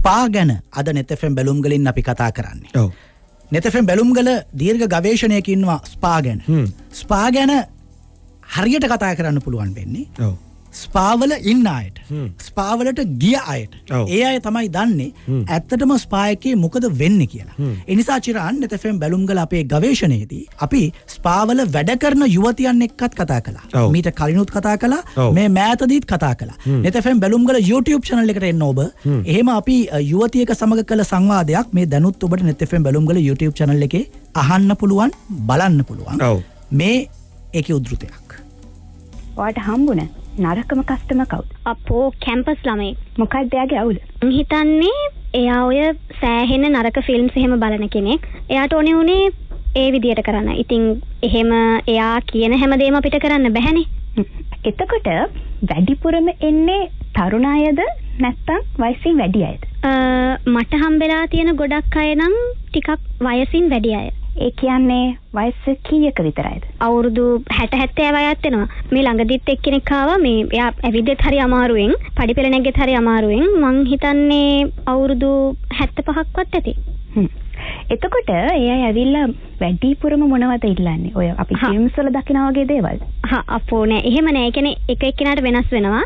ස්පා ගැන අද net FM බැලුම් වලින් අපි කතා කරන්නේ. ඔව්. net FM බැලුම් වල දීර්ඝ ගවේෂණයක ඉන්නවා ස්පා ගැන. ස්පා ගැන හරියට කතා කරන්න පුළුවන් වෙන්නේ. ඔව්. ස්පා වල ඉන්න අයට. ස්පා වලට ගිය අයට. ඒ අය තමයි දන්නේ ඇත්තටම ස්පා එකේ මොකද වෙන්නේ කියලා. ඒ නිසා චිරාන් net FM බැලුම් වල අපේ ගවේෂණයේදී අපි ස්පා වල වැඩ කරන යුවතියන් එක්කත් කතා කළා. මීට කලිනුත් කතා කළා. මේ මෑතදීත් කතා කළා. net FM බැලුම් වල YouTube channel එකට එන්න ඔබ. එහෙම අපි යුවතියක සමග කළ සංවාදයක් මේ දැනුත් ඔබට net FM බැලුම් වල YouTube channel එකේ අහන්න පුළුවන්, බලන්න පුළුවන්. මේ ඒකේ උද්ෘතයක්. ඔයාට හම්බුනේ නරකම කස්ටමර් කවුද? අපෝ කැම්පස් ළමයි. මොකක්ද එයාගේ අවුල? මං හිතන්නේ එයා ඔය සෑහෙන නරක ෆිල්ම්ස් එහෙම බලන කෙනෙක්. එයාට ඕනේ උනේ ඒ විදියට කරන්න. ඉතින් එහෙම එයා කියන හැමදේම අපිට කරන්න බැහැනේ. එතකොට වැඩිපුරම එන්නේ තරුණ අයද නැත්නම් වයසින් වැඩි අයද? මට හම්බෙලා තියෙන ගොඩක් අය නම් ටිකක් වයසින් වැඩි අය. ඒ කියන්නේ වයස කීයක විතරයිද? අවුරුදු 60 70 වයත් වෙනවා. මේ ළඟදිත් එක්කෙනෙක් ආවා. මේ එයා ඇවිද්දෙත් හරි අමාරුවෙන්, පඩිපෙළ නැග්ගෙත් හරි අමාරුවෙන්. මං හිතන්නේ අවුරුදු 75ක්වත් ඇති. එතකොට ඒ අය ඇවිල්ලා වැඩිපුරම මොනවද ඉල්ලන්නේ? ඔය අපි ෆිල්ම්ස් වල දකිනා වගේ දේවල්. අපෝ නෑ. එහෙම නෑ. ඒ කියන්නේ එක එක්කෙනාට වෙනස් වෙනවා.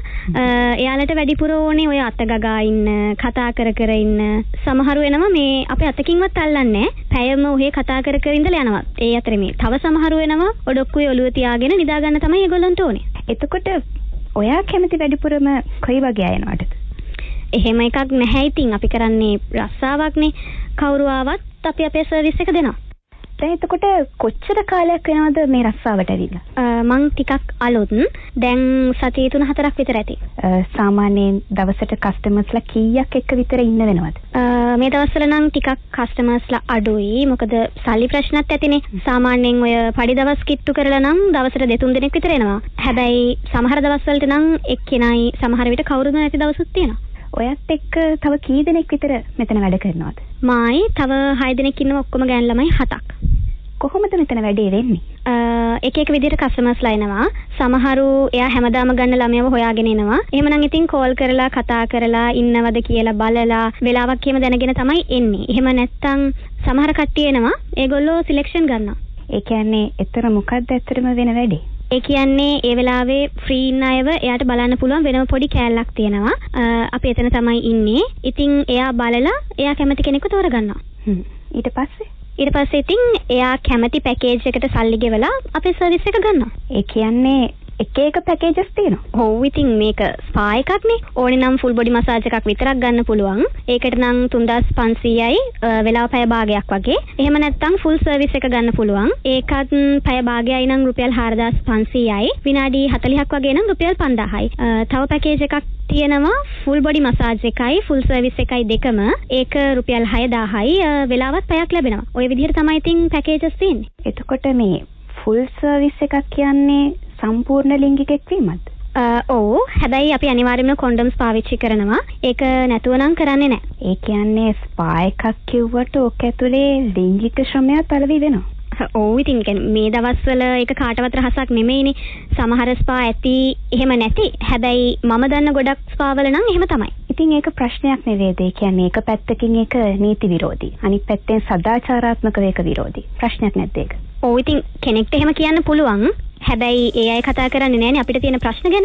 එයාලට වැඩිපුර ඕනේ ඔය අත ගගා ඉන්න, කතා කර කර ඉන්න. සමහරු වෙනවා මේ අපේ අතකින්වත් අල්ලන්නේ නෑ. පැයම ඔහේ කතා කර කර ඉඳලා යනවා. ඒ අතරේ මේ තව සමහරු වෙනවා ඔඩොක්කුවේ ඔළුව තියාගෙන නිදා ගන්න තමයි ඒගොල්ලන්ට ඕනේ. එතකොට ඔයා කැමති වැඩිපුරම කොයි වගේ අය යනවද? එහෙම එකක් නැහැ. ඉතින් අපි කරන්නේ රස්සාවක්නේ. කවුරු ආවත් අපි අපේ සර්විස් එක දෙනවා. දැන් එතකොට කොච්චර කාලයක් වෙනවද මේ රස්සාවට ඇවිල්ලා? මං ටිකක් අලුත්. දැන් සතිය 3-4ක් විතර ඇති. සාමාන්‍යයෙන් දවසට කස්ටමර්ස්ලා කීයක් එක්ක විතර ඉන්න වෙනවද? මේ දවස්වල නම් ටිකක් කස්ටමර්ස්ලා අඩුයි. මොකද සල්ලි ප්‍රශ්නත් ඇතිනේ. සාමාන්‍යයෙන් ඔය පඩි දවස් කිට්ටු කරලා නම් දවසට 2-3 දෙනෙක් විතර එනවා. හැබැයි සමහර දවස්වලට නම් එක්කෙනයි සමහර විට කවුරුද නැති දවසුත් තියෙනවා. ඔයත් එක්ක තව කී දෙනෙක් විතර මෙතන වැඩ කරනවද? මායි තව 6 දෙනෙක් ඉන්නවා. ඔක්කොම ගෑන් ළමයි 7ක්. කොහොමද මෙතන වැඩේ වෙන්නේ? එක එක විදිහට කස්ටමර්ස්ලා එනවා. සමහරු එයා හැමදාම ගන්න ළමයව හොයාගෙන එනවා. එහෙමනම් ඉතින් කෝල් කරලා කතා කරලා ඉන්නවද කියලා බලලා වෙලාවක් එහෙම දැනගෙන තමයි එන්නේ. එහෙම නැත්තම් සමහර කට්ටිය එනවා. ඒගොල්ලෝ සිලෙක්ෂන් ගන්නවා. ඒ කියන්නේ එතන මොකක්ද ඇත්තටම වෙන වැඩේ? ඒ කියන්නේ ඒ වෙලාවේ ෆ්‍රී ඉන්න අයව එයාට බලන්න පුළුවන් වෙනම පොඩි කෑල්ලක් තියෙනවා. අපි එතන තමයි ඉන්නේ. ඉතින් එයා බලලා එයා කැමති කෙනෙක්ව තෝරගන්නවා. ඊට පස්සේ ඉතින් එයා කැමති පැකේජ් එකට සල්ලි ගෙවලා අපේ සර්විස් එක ගන්නවා. ඒ කියන්නේ එක එක පැකේජස් තියෙනවා. ඔව් ඉතින් මේක ස්පා එකක්නේ. ඕනේ නම් ෆුල් බොඩි මසාජ් එකක් විතරක් ගන්න පුළුවන්. ඒකට නම් 3500යි වෙලාව පැය භාගයක් වගේ. එහෙම නැත්නම් ෆුල් සර්විස් එක ගන්න පුළුවන්. ඒකත් පැය භාගයයි නම් රුපියල් 4500යි. විනාඩි 40ක් වගේ නම් රුපියල් 5000යි. තව පැකේජ් එකක් තියෙනවා ෆුල් බොඩි මසාජ් එකයි ෆුල් සර්විස් එකයි දෙකම. ඒක රුපියල් 6000යි. වෙලාවත් පැයක් ලැබෙනවා. ওই විදිහට තමයි ඉතින් පැකේජස් තියෙන්නේ. එතකොට මේ ෆුල් සර්විස් එකක් කියන්නේ සම්පූර්ණ ලිංගික එක්වීමක්ද? ඔව්. හැබැයි අපි අනිවාර්යයෙන්ම කොන්ඩම්ස් පාවිච්චි කරනවා. ඒක නැතුව නම් කරන්නේ නැහැ. ඒ කියන්නේ ස්පා එකක් කිව්වට ඕක ඇතුලේ ලිංගික ශ්‍රමයක් පළවි වෙනවා. ඔව් ඉතින් මේ දවස්වල ඒක කාටවත් රහසක් නෙමෙයිනේ. සමහර ස්පා ඇති එහෙම නැති. හැබැයි මම දන්න ගොඩක් ස්පා වල නම් එහෙම තමයි. ඉතින් ඒක ප්‍රශ්නයක් නෙවෙයිද? ඒ කියන්නේ එක පැත්තකින් ඒක නීති විරෝධී. අනිත් පැත්තෙන් සදාචාරාත්මකව ඒක විරෝධී. ප්‍රශ්නයක් නැද්ද ඒක? ඔව් ඉතින් කෙනෙක්ට එහෙම කියන්න පුළුවන්. හැබැයි ඒ අය කතා කරන්නේ නැහැනේ අපිට තියෙන ප්‍රශ්න ගැන.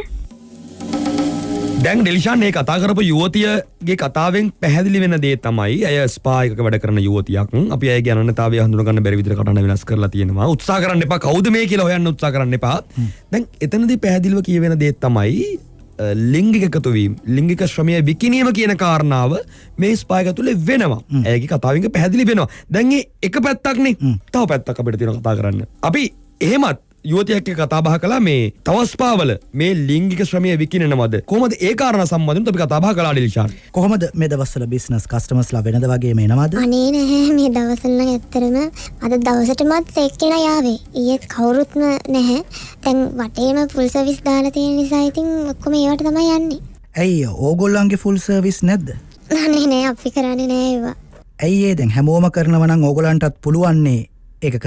දැන් ඩෙලිෂාන් මේ කතා කරපු යුවතියගේ කතාවෙන් පැහැදිලි වෙන දේ තමයි අය ස්පා එකක වැඩ කරන යුවතියක්. අපි අයගේ අනන්‍යතාවය හඳුනා ගන්න බැරි විදිහට කටහඬ වෙනස් කරලා තියෙනවා. උත්සාහ කරන්න එපා කවුද මේ කියලා හොයන්න උත්සාහ කරන්න එපා. දැන් එතනදී පැහැදිලිව කියවෙන දේ තමයි ලිංගික එකතු වීම, ලිංගික ශ්‍රමයේ විකිණීම කියන කාරණාව මේ ස්පා එක තුල වෙනවා. ඇයගේ කතාවෙන් පැහැදිලි වෙනවා. දැන් මේ එක පැත්තක්නේ. තව පැත්තක් අපිට තියෙනවා කතා කරන්න. අපි එහෙමත් යුවතියක් එක්ක කතා බහ කළා මේ තව ස්පාවල මේ ලිංගික ශ්‍රමයේ විකිණනවද? කොහොමද ඒ කාරණා සම්බන්ධව අපි කතා බහ කළා ඩෙලිෂාන්. කොහොමද මේ දවස්වල බිස්නස් කස්ටමර්ස්ලා වෙනද වගේම එනවද? අනේ නැහැ මේ දවස්වල නම් ඇත්තටම අද දවසටමත් එක්කෙනා යාවේ. ඊයේත් කවුරුත්ම නැහැ. දැන් වටේම ෆුල් සර්විස් දාලා තියෙන නිසා ඉතින් ඔක්කොම ඒවට තමයි යන්නේ. ඇයි ඕගොල්ලන්ගේ ෆුල් සර්විස් නැද්ද? නෑ අපි කරන්නේ නෑ ඒවා. ඇයි ඒ දැන් හැමෝම කරනවා නම් ඕගොල්ලන්ටත් පුළුවන් නේ ඒක කරන්න.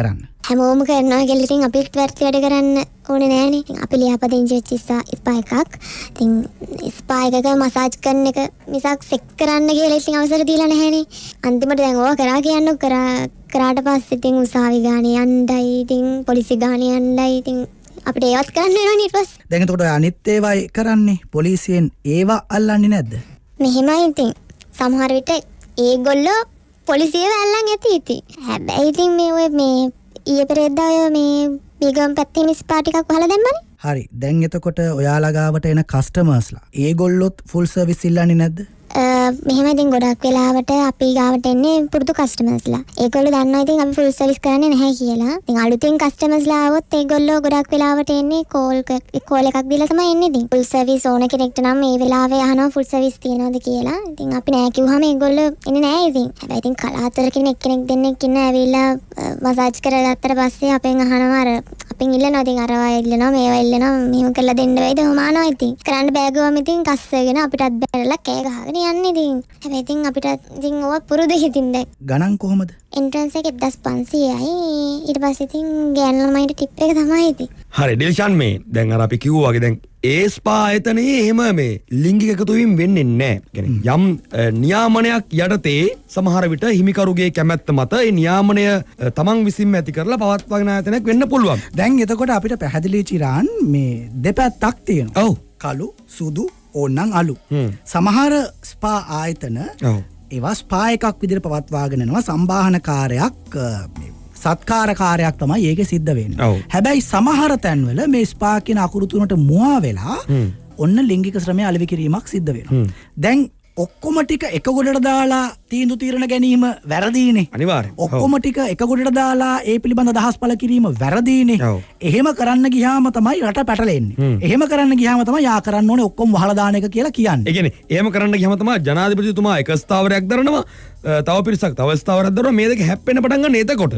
හැමෝම කරනවා කියලා ඉතින් අපිත් වැඩ කරන්න ඕනේ නෑනේ. ඉතින් අපි ලියාපදිංචි වෙච්ච ස්පා එකක්. ඉතින් ස්පා එකක මසාජ් කරන එක මිසක් සෙක්ස් කරන්න කියලා ඉතින් අවසර දීලා නැහැනේ. අන්තිමට දැන් ඕවා කරා කියන්නකො කරාට පස්සේ ඉතින් උසාවි ගානේ යන්නයි ඉතින් පොලිසි ගානේ යන්නයි ඉතින් අපිට ඒවත් කරන්න වෙනවනේ ඊට පස්සේ. දැන් එතකොට අනිත් ඒවායි කරන්නේ පොලිසියෙන් ඒවා අල්ලන්නේ නැද්ද? මෙහෙමයි ඉතින් සමහර විට ඒගොල්ලෝ පොලිසියව අල්ලන් ඇති ඉතින්. හැබැයි ඉතින් මේ ඊයේ පෙරේදා මේ බීගම් පැත්තේ මිස්පා ටිකක් වහලා දැම්මනේ. හරි. දැන් එතකොට ඔයාලා ගාවට එන කස්ටමර්ස්ලා ඒගොල්ලොත් ෆුල් සර්විස් ඉල්ලන්නේ නැද්ද? මෙහෙම ඉතින් ගොඩක් වෙලාවට අපි ගාවට එන්නේ පුරුදු කස්ටමර්ස්ලා. ඒගොල්ලෝ දන්නවා ඉතින් අපි ෆුල් සර්විස් කරන්නේ නැහැ කියලා. ඉතින් අලුතින් කස්ටමර්ස්ලා ආවොත් ඒගොල්ලෝ ගොඩක් වෙලාවට එන්නේ කෝල් එකක් දීලා තමයි එන්නේ ඉතින්. ෆුල් සර්විස් ඕන කෙනෙක්ට නම් මේ වෙලාවේ අහනවා ෆුල් සර්විස් තියනවද කියලා. ඉතින් අපි නෑ කිව්වම ඒගොල්ලෝ එන්නේ නෑ ඉතින්. හැබැයි ඉතින් කලාතුරකින් එක්කෙනෙක් දෙන්නෙක් ඉන්න ඇවිල්ලා මසාජ් කරගත්තට පස්සේ අපෙන් අහනවා අර අපෙන් ඉල්ලනවා ඉතින් අරවා ඉල්ලනවා මේවා ඉල්ලනවා මෙහෙම කරලා දෙන්න වෙයිද හොමානවා ඉතින්. කරන්න බෑගුවම ඉතින් කස්සගෙන අපිටත් බැලලා කෑ ගහගෙන යන්නේ ඉතින්. හැබැයි ඉතින් අපිට ඉතින් ඕවා පුරුදු හිතින් දැන්. ගණන් කොහමද? එන්ට්‍රන්ස් එක 1500යි. ඊට පස්සේ ඉතින් ගෑනු ළමයින්ට ටිප් එක තමයි ඉතින්. හරි ඩිල්ෂාන් මේ දැන් අර අපි කිව්වා වගේ දැන් ඒ ස්පා ආයතනයේ එහෙම මේ ලිංගික එකතුවීම් වෙන්නේ නැහැ. කියන්නේ යම් නියාමනයක් යටතේ සමහර විට හිමිකරුගේ කැමැත්ත මත ඒ නියාමනය තමන් විසින්ම ඇති කරලා පවත්වාගෙන ආයතනයක් වෙන්න පුළුවන්. දැන් එතකොට අපිට පැහැදිලි චිරාන් මේ දෙපැත්තක් තියෙනවා. ඔව්. කළු සුදු ඕනනම් අලු. සමහර ස්පා ආයතන ඒවා ස්පා එකක් විදිහට පවත්වාගෙන යනවා. සම්බාහනකාරයක් සත්කාරකාරයක් තමයි ඒක සිද්ධ වෙන්නේ. හැබැයි සමහර තැන්වල මේ ස්පා කියන අකුරු තුනට මුවා වෙලා ඔන්න ලිංගික ශ්‍රමය අලෙවි කිරීමක් සිද්ධ වෙනවා. දැන් ඔක්කොම ටික එක ගොඩට දාලා තීන්දුව తీරන ගැනීම වැරදීනේ. අනිවාර්යෙන්. ඔක්කොම ටික එක ගොඩට දාලා ඒ පිළිබඳ අදහස් පළ කිරීම වැරදීනේ. එහෙම කරන්න ගියාම තමයි රට පැටලෙන්නේ. එහෙම කරන්න ගියාම තමයි යා කරන්න ඕනේ ඔක්කොම වහලා දාන එක කියලා කියන්නේ. ඒ කියන්නේ එහෙම කරන්න ගියාම තමයි ජනාධිපතිතුමා එක ස්ථාවරයක් දරනවා, තව පිරිසක් තව ස්ථාවරයක් දරනවා, මේ දෙක හැප්පෙන්න පටන් ගන්න එතකොට.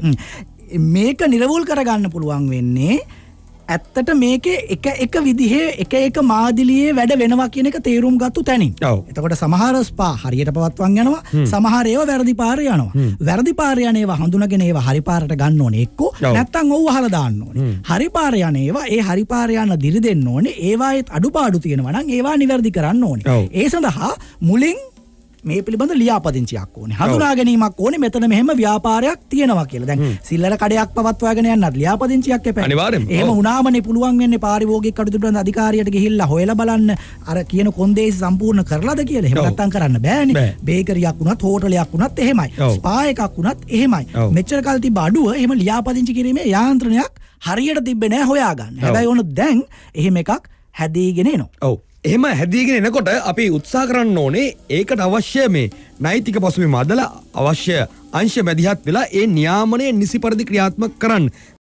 මේක නිර්වුල් කරගන්න පුළුවන් වෙන්නේ ඇත්තට මේකේ එක විදිහේ එක මාදිලියේ වැඩ වෙනවා කියන එක තේරුම් ගත්තු තැනින්. එතකොට සමහර ස්පා හරියට පවත්වන් යනවා, සමහර ඒවා වැරදි පාරේ යනවා. වැරදි පාරේ යන ඒවා හඳුනගෙන ඒවා හරි පාරට ගන්න ඕනේ එක්කෝ නැත්තම් ඔව් අහලා දාන්න ඕනේ. හරි පාරේ යන ඒවා ඒ හරි පාරේ යන දිරි දෙන්න ඕනේ. ඒවායේ අඩුපාඩු තියෙනවා නම් ඒවා නිවැරදි කරන්න ඕනේ. ඒ සඳහා මුලින් මේ පිළිබඳ ලියාපදිංචියක් ඕනේ. හඳුනා ගැනීමක් ඕනේ මෙතන මෙහෙම ව්‍යාපාරයක් තියෙනවා කියලා. දැන් සිල්ලර කඩයක් පවත්වාගෙන යන්නත් ලියාපදිංචියක් එපා. අනිවාර්යෙන්ම. එහෙම වුණාමනේ පුළුවන් වෙන්නේ පාරිභෝගික කටයුතු පිළිබඳ අධිකාරියට ගිහිල්ලා හොයලා බලන්න අර කියන කොන්දේසි සම්පූර්ණ කරලාද කියලා. එහෙම නැත්තම් කරන්න බෑනේ. බේකරියක් වුණත් හෝටලයක් වුණත් එහෙමයි. ස්පා එකක් වුණත් එහෙමයි. මෙච්චර කල් තිබ්බ අඩුව එහෙම ලියාපදිංචි කිරීමේ යාන්ත්‍රණයක් හරියට තිබ්බේ නැහැ හොයාගන්න. හැබැයි ඕන දැන් එහෙම එකක් හැදීගෙන එනවා. ඔව්. එහෙම හැදීගෙන එනකොට අපි උත්සාහ කරන්න ඕනේ ඒකට අවශ්‍ය මේ නෛතික පසුබිම අදලා අවශ්‍ය අංශ මැදිහත් වෙලා ඒ නියාමනය නිසි පරිදි ක්‍රියාත්මක කරන්න.